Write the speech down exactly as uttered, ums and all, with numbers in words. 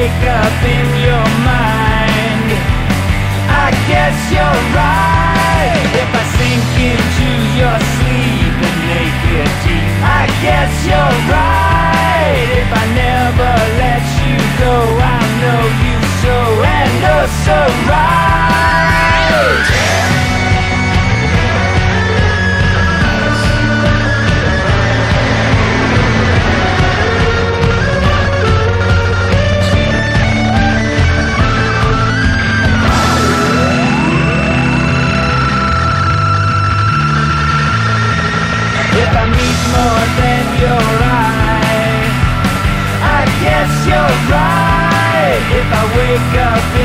wake up in your mind. I guess you're right. If I sink into your sleep and make it deep, I guess you're right. If I never let you go, I'll know you so and oh so right. If I meet more than your eye, I guess you're right. If I wake up